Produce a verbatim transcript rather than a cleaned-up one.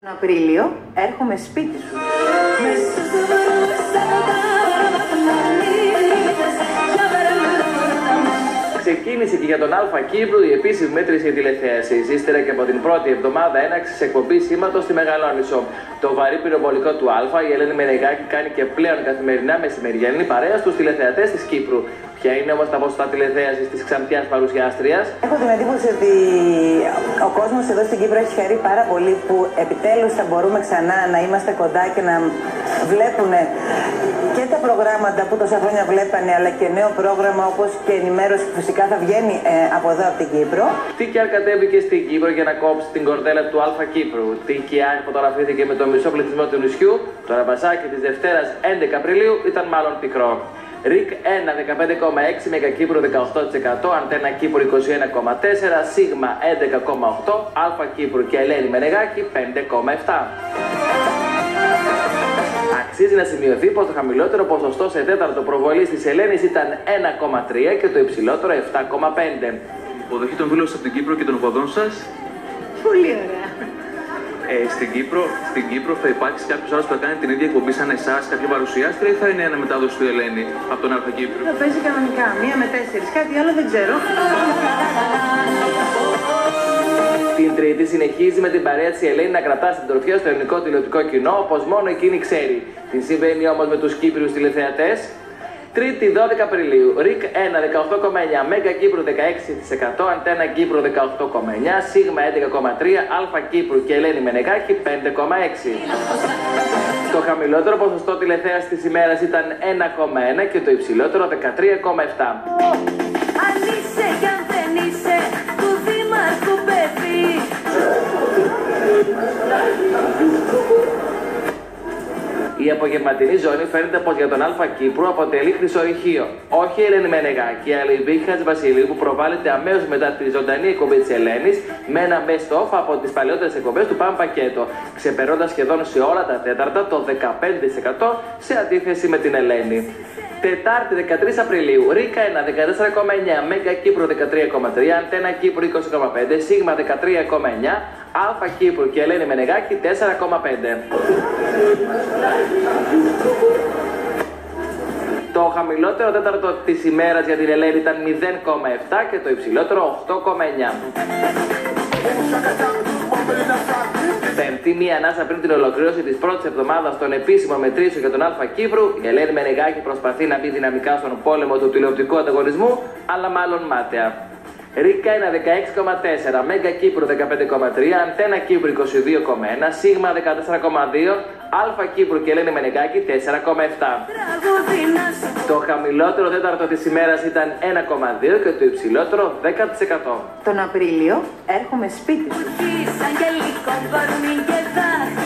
Τον Απρίλιο έρχομαι σπίτι σου. Ξεκίνησε και για τον Αλφα Κύπρου η επίσημη μέτρηση τηλεθέασης. Ύστερα και από την πρώτη εβδομάδα έναρξης εκπομπής σήματος στη Μεγαλόνισσο. Το βαρύ πυροβολικό του Αλφα, η Ελένη Μενεγάκη, κάνει και πλέον καθημερινά μεσημεριανή παρέα στους τηλεθεατές της Κύπρου. Ποια είναι όμως τα ποσοστά τηλεθέασης της ξανθιάς παρουσιάστριας? Έχω την εντύπωση ότι ο κόσμος εδώ στην Κύπρο έχει χαρεί πάρα πολύ που επιτέλους θα μπορούμε ξανά να είμαστε κοντά και να βλέπουν και τα προγράμματα που τόσα χρόνια βλέπανε, αλλά και νέο πρόγραμμα όπως και ενημέρωση που φυσικά θα βγαίνει ε, από εδώ από την Κύπρο. Τι και αν κατέβηκε στην Κύπρο για να κόψει την κορδέλα του Αλφα Κύπρου. Τι και αν φωτογραφήθηκε με το μισό πληθυσμό του νησιού, το ραμπασάκι της Δευτέρας έντεκα Απριλίου ήταν μάλλον πικρό. ΡΙΚ ένα δεκαπέντε κόμμα έξι, Μέγα Κύπρου δεκαοκτώ τοις εκατό, Αντένα Κύπρου είκοσι ένα κόμμα τέσσερα, Σίγμα έντεκα κόμμα οκτώ, Αλφα Κύπρου και Ελένη Μενεγάκη πέντε κόμμα επτά. Αξίζει να σημειωθεί πως το χαμηλότερο ποσοστό σε τέταρτο προβολής της Ελένης ήταν ένα κόμμα τρία και το υψηλότερο επτά κόμμα πέντε. Υποδοχή των φίλων από την Κύπρο και των οπαδών σας. Πολύ ωραία. Ε, στην, Κύπρο, στην Κύπρο θα υπάρξει κάποιος άλλος που θα κάνει την ίδια εκπομπή σαν εσάς, κάποια παρουσιάστρια, ή θα είναι ένα μετάδοση του Ελένη από τον Αλφα Κύπρου? Θα παίζει κανονικά, μία με τέσσερις, κάτι άλλο δεν ξέρω. Την Τρίτη συνεχίζει με την παρέα της η Ελένη να κρατά στην τροφιά στο ελληνικό τηλεοπτικό κοινό, όπως μόνο εκείνη ξέρει. Τι συμβαίνει όμως με τους Κύπριους τηλεθεατές? Τρίτη δώδεκα Απριλίου, ΡΙΚ ένα δεκαοκτώ κόμμα εννιά, Μέγα Κύπρου δεκαέξι τοις εκατό, Αντένα Κύπρου δεκαοκτώ κόμμα εννιά, Σίγμα έντεκα κόμμα τρία, Αλφα Κύπρου και Ελένη Μενεγάκη πέντε κόμμα έξι. Το χαμηλότερο ποσοστό τηλεθέασης της ημέρας ήταν ένα κόμμα ένα και το υψηλότερο δεκατρία κόμμα επτά. Αν είσαι κι αν δεν είσαι του δήμαρχου παιδί. Η απογευματινή ζώνη φαίνεται πως για τον Αλφα Κύπρου αποτελεί χρυσορυχείο. Όχι η Ελένη Μενεγάκη, αλλά η Βίκη Χατζηβασιλείου που προβάλλεται αμέσως μετά τη ζωντανή εκπομπή της Ελένης με ένα best-of από τις παλαιότερες εκπομπές του Παν Πακέτο, ξεπερνώντας σχεδόν σε όλα τα τέταρτα το δεκαπέντε τοις εκατό σε αντίθεση με την Ελένη. Τετάρτη δεκατρείς Απριλίου, ΡΙΚ ένα δεκατέσσερα κόμμα εννιά, Μέγα Κύπρου δεκατρία κόμμα τρία, Αντένα Κύπρου είκοσι κόμμα πέντε, Σίγμα δεκατρία κόμμα εννιά, Αλφα Κύπρου και Ελένη Μενεγάκη τέσσερα κόμμα πέντε. Το χαμηλότερο τέταρτο της ημέρας για την Ελένη ήταν μηδέν κόμμα επτά και το υψηλότερο οκτώ κόμμα εννιά. Πέμπτη, μία ανάσα πριν την ολοκλήρωση της πρώτης εβδομάδας των επίσημων μετρήσεων για τον Αλφα Κύπρου, η Ελένη Μενεγάκη προσπαθεί να μπει δυναμικά στον πόλεμο του τηλεοπτικού ανταγωνισμού, αλλά μάλλον μάταια. ΡΙΚ ένα δεκαέξι κόμμα τέσσερα, Μέγα Κύπρου δεκαπέντε κόμμα τρία, Αντένα Κύπρου είκοσι δύο κόμμα ένα, Σίγμα δεκατέσσερα κόμμα δύο, Αλφα Κύπρου και Ελένη Μενεγάκη τέσσερα κόμμα επτά. Το χαμηλότερο τέταρτο της ημέρας ήταν ένα κόμμα δύο και το υψηλότερο δέκα τοις εκατό. Τον Απρίλιο έρχομαι σπίτι σου.